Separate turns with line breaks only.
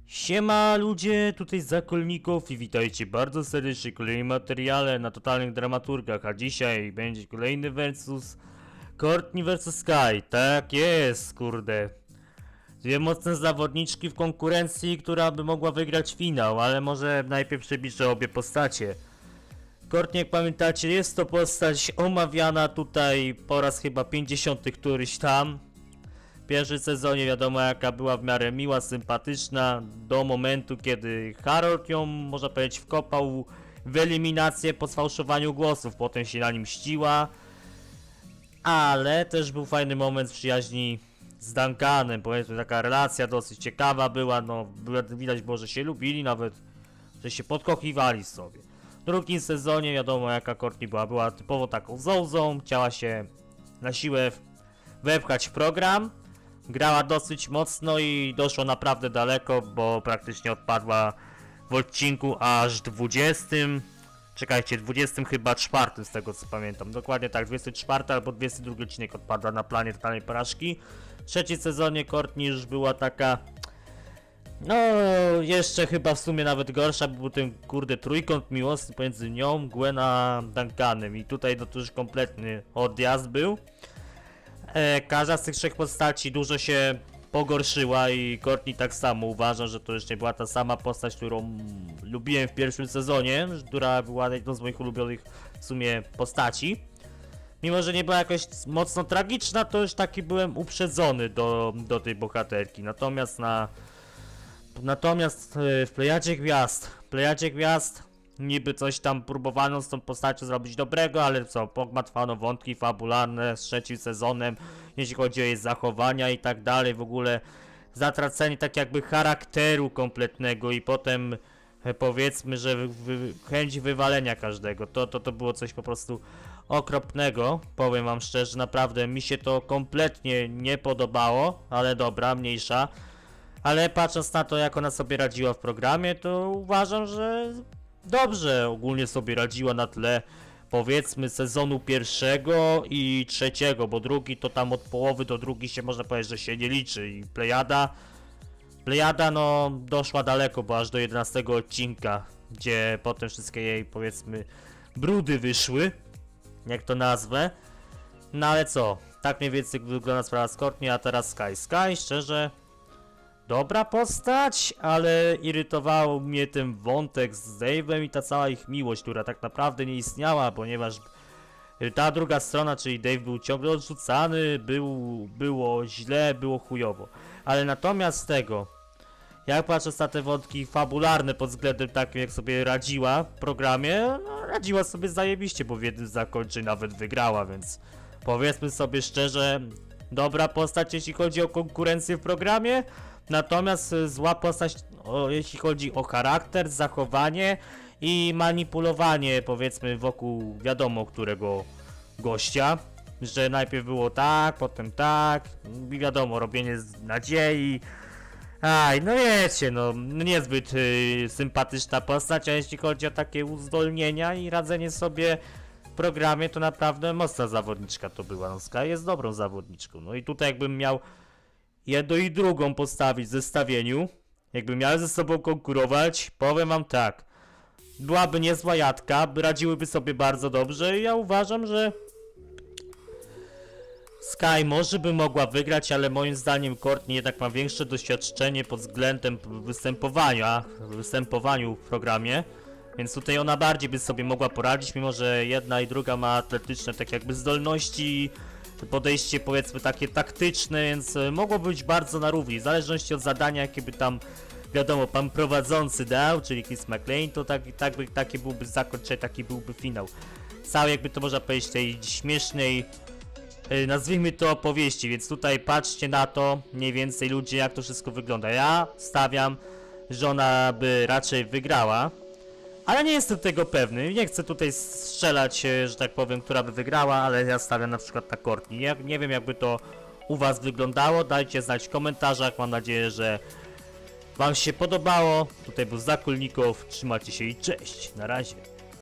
Siema ludzie, tutaj Zakolników i witajcie bardzo serdecznie w kolejnym materiale na Totalnych Dramaturgach, a dzisiaj będzie kolejny versus Courtney vs Sky. Tak jest, kurde. Dwie mocne zawodniczki w konkurencji, która by mogła wygrać finał, ale może najpierw przybliżę obie postacie. Courtney, jak pamiętacie, jest to postać omawiana tutaj po raz chyba 50 któryś tam. W pierwszym sezonie wiadomo jaka była w miarę miła, sympatyczna, do momentu kiedy Harold ją, można powiedzieć, wkopał w eliminację po sfałszowaniu głosów, potem się na nim mściła. Ale też był fajny moment przyjaźni z Duncanem, powiedzmy taka relacja dosyć ciekawa była, no widać było, że się lubili, nawet że się podkochiwali sobie. W drugim sezonie wiadomo jaka Courtney była typowo taką zołzą, chciała się na siłę wepchać w program. Grała dosyć mocno i doszło naprawdę daleko, bo praktycznie odpadła w odcinku aż 20. Czekajcie, 20 chyba 4 z tego co pamiętam. Dokładnie tak, 24 albo 22 odcinek odpadła na planie totalnej porażki. W trzecim sezonie Courtney już była taka... No, jeszcze chyba w sumie nawet gorsza, był ten kurde trójkąt miłosny pomiędzy nią, Gwen a Duncanem. I tutaj no to już kompletny odjazd był. Każda z tych trzech postaci dużo się pogorszyła i Courtney tak samo uważa, że to już nie była ta sama postać, którą lubiłem w pierwszym sezonie, która była jedną z moich ulubionych w sumie postaci. Mimo że nie była jakoś mocno tragiczna, to już taki byłem uprzedzony do tej bohaterki. Natomiast w Plejadzie Gwiazd niby coś tam próbowano z tą postacią zrobić dobrego, ale co, pogmatwano wątki fabularne z trzecim sezonem, jeśli chodzi o jej zachowania i tak dalej, w ogóle zatracenie tak jakby charakteru kompletnego i potem powiedzmy, że chęć wywalenia każdego, to było coś po prostu okropnego, powiem wam szczerze, naprawdę mi się to kompletnie nie podobało, ale dobra, mniejsza. Ale patrząc na to, jak ona sobie radziła w programie, to uważam, że dobrze ogólnie sobie radziła na tle, powiedzmy, sezonu pierwszego i trzeciego, bo drugi to tam od połowy do drugi się można powiedzieć, że się nie liczy. I Plejada no doszła daleko, bo aż do 11 odcinka, gdzie potem wszystkie jej, powiedzmy, brudy wyszły, jak to nazwę. No ale co, tak mniej więcej wygląda sprawa z Courtney, a teraz Sky, szczerze... Dobra postać, ale irytował mnie ten wątek z Dave'em i ta cała ich miłość, która tak naprawdę nie istniała, ponieważ ta druga strona, czyli Dave był ciągle odrzucany, było źle, było chujowo. Ale natomiast tego, jak patrzę na te wątki fabularne pod względem takim, jak sobie radziła w programie, no, radziła sobie zajebiście, bo w jednym z zakończeń nawet wygrała, więc powiedzmy sobie szczerze, dobra postać, jeśli chodzi o konkurencję w programie. Natomiast zła postać, jeśli chodzi o charakter, zachowanie i manipulowanie, powiedzmy, wokół wiadomo którego gościa. Że najpierw było tak, potem tak, i wiadomo, robienie z nadziei. Aj, no wiecie, no niezbyt sympatyczna postać, a jeśli chodzi o takie uzdolnienia i radzenie sobie w programie, to naprawdę mocna zawodniczka to była. No Sky jest dobrą zawodniczką, no i tutaj jakbym miał jedną i drugą postawić w zestawieniu, jakby miały ze sobą konkurować, powiem wam tak, byłaby niezła jadka, radziłyby sobie bardzo dobrze i ja uważam, że Sky może by mogła wygrać, ale moim zdaniem Courtney jednak ma większe doświadczenie pod względem występowaniu w programie, więc tutaj ona bardziej by sobie mogła poradzić, mimo że jedna i druga ma atletyczne tak jakby zdolności, podejście powiedzmy takie taktyczne, więc mogło być bardzo na równi, w zależności od zadania jakie by tam wiadomo pan prowadzący dał, czyli Chris McLean, to taki byłby zakończenie, taki byłby finał. Cały jakby to można powiedzieć tej śmiesznej, nazwijmy to opowieści, więc tutaj patrzcie na to mniej więcej ludzie jak to wszystko wygląda. Ja stawiam, że ona by raczej wygrała. Ale nie jestem tego pewny, nie chcę tutaj strzelać, że tak powiem, która by wygrała, ale ja stawiam na przykład na Courtney. Nie wiem jakby to u was wyglądało, dajcie znać w komentarzach, mam nadzieję, że wam się podobało. Tutaj był Zakolników, trzymajcie się i cześć, na razie.